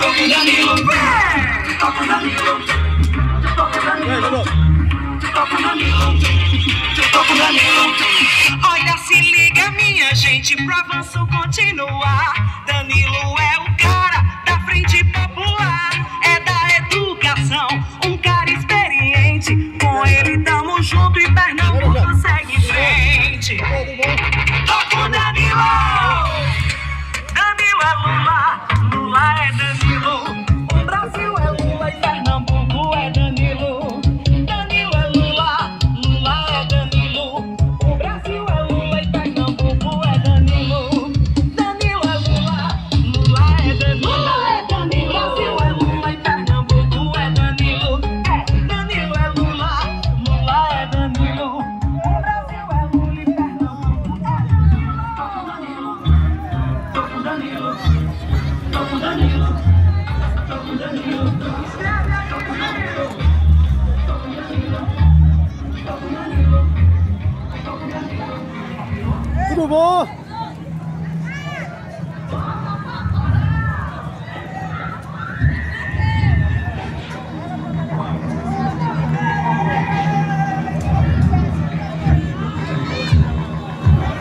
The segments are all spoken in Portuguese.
com Danilo. Tô com Danilo. Tô com Danilo. Tô com Danilo. Tô com Danilo. Olha, se liga, minha gente, pro avanço continuar. Danilo é o cara da frente popular, é da educação, um cara experiente. Com ele tamo junto e Pernambuco segue em frente. Tô com Danilo. Danilo é Lula, Lula é Danilo. O Brasil é Lula e Pernambuco é Danilo. Danilo é Lula, Lula é Danilo. O Brasil é Lula e Pernambuco é Danilo. Danilo é Lula, Lula é Danilo. Lula é Danilo. O Brasil é Lula e Pernambuco é Danilo. Danilo é Lula, Lula é Danilo. O Brasil é Lula e Pernambuco é Danilo. Tô com Danilo. Tô com Danilo. Tô com Danilo. Tô com Danilo. Escreve aí, tô com Danilo. Tô com Danilo. Tô com Danilo. Tô com Danilo. Tudo bom?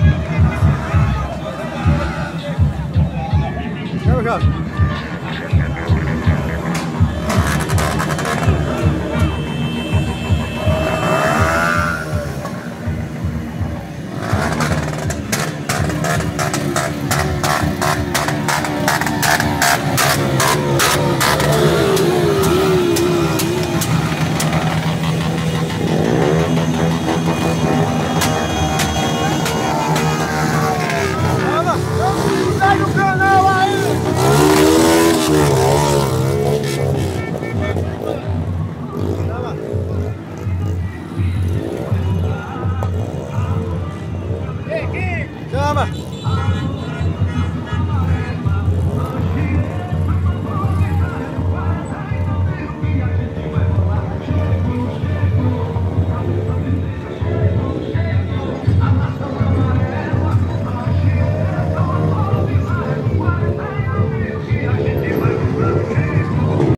Já.